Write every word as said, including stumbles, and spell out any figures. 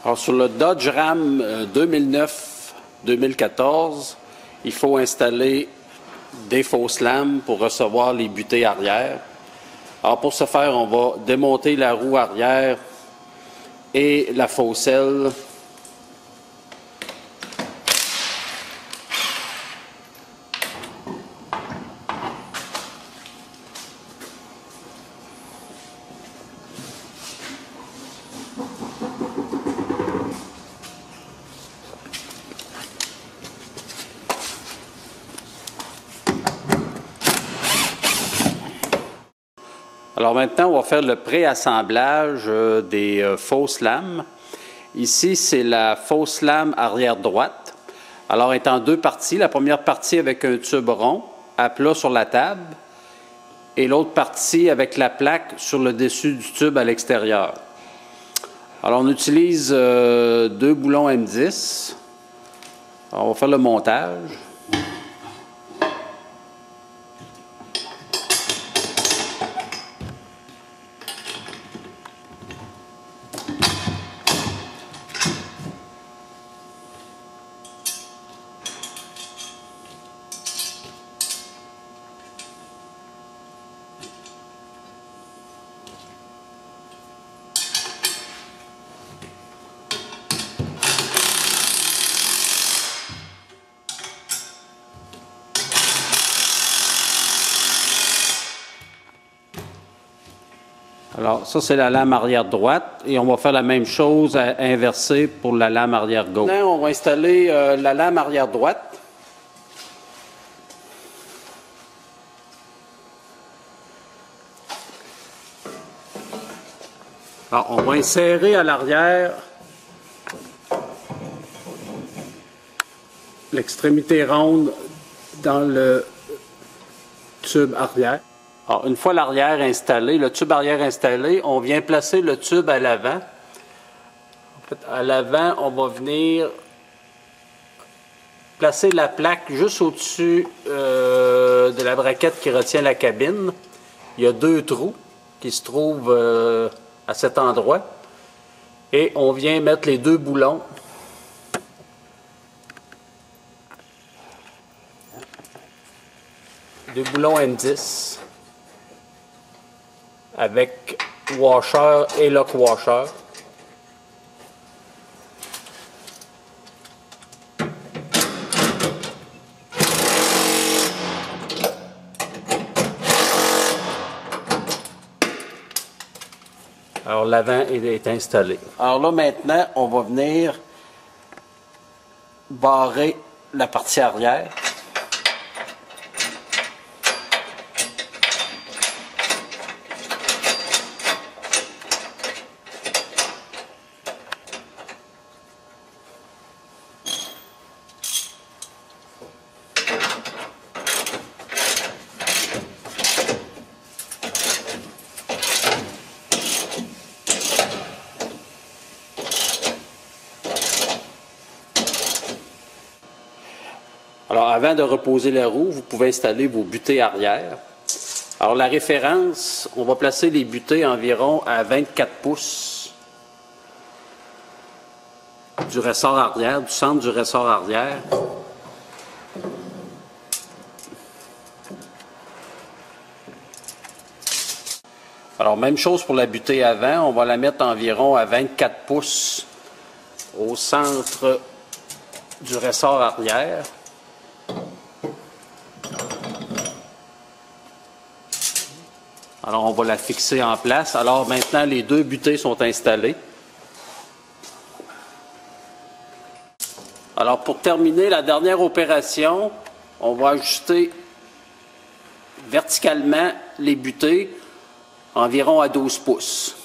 Alors, sur le Dodge Ram deux mille neuf deux mille quatorze, il faut installer des fausses lames pour recevoir les butées arrière. Alors, pour ce faire, on va démonter la roue arrière et la fausse aile. Alors maintenant, on va faire le préassemblage euh, des euh, fausses lames. Ici, c'est la fausse lame arrière droite. Alors, elle est en deux parties. La première partie avec un tube rond à plat sur la table et l'autre partie avec la plaque sur le dessus du tube à l'extérieur. Alors, on utilise euh, deux boulons M dix. Alors, on va faire le montage. Alors, ça, c'est la lame arrière droite et on va faire la même chose à inverser pour la lame arrière gauche. Maintenant, on va installer euh, la lame arrière droite. Alors, on va insérer à l'arrière l'extrémité ronde dans le tube arrière. Alors, une fois l'arrière installé, le tube arrière installé, on vient placer le tube à l'avant. En fait, à l'avant, on va venir placer la plaque juste au-dessus euh, de la braquette qui retient la cabine. Il y a deux trous qui se trouvent euh, à cet endroit. Et on vient mettre les deux boulons deux boulons M dix avec washer et lock washer. Alors l'avant est installé. Alors là maintenant, on va venir barrer la partie arrière. Alors, avant de reposer la roue, vous pouvez installer vos butées arrière. Alors, la référence, on va placer les butées environ à vingt-quatre pouces du ressort arrière, du centre du ressort arrière. Alors, même chose pour la butée avant, on va la mettre environ à vingt-quatre pouces au centre du ressort arrière. Alors, on va la fixer en place. Alors, maintenant, les deux butées sont installées. Alors, pour terminer la dernière opération, on va ajuster verticalement les butées environ à douze pouces.